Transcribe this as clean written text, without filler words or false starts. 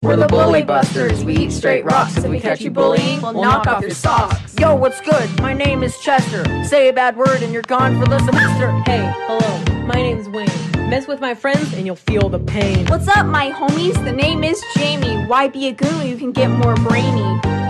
We're the Bully Busters. We eat straight rocks. If we catch you bullying, we'll knock off your socks. Yo, what's good? My name is Chester. Say a bad word and you're gone for the semester. Hey, hello. My name's Wayne. Mess with my friends and you'll feel the pain. What's up, my homies? The name is Jamie. Why be a goon when you can get more brainy?